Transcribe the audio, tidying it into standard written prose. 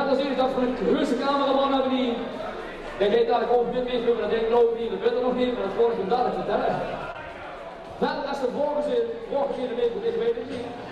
Dames en heren, dat van een heuse cameraman hebben die... Kijk, hij dadelijk over dit mee, maar dat denk ik geloof ik niet. Dat weet er nog niet, maar dat hoor ik hem dadelijk vertellen. Verder als de vorige zin ermee, dit weet ik niet.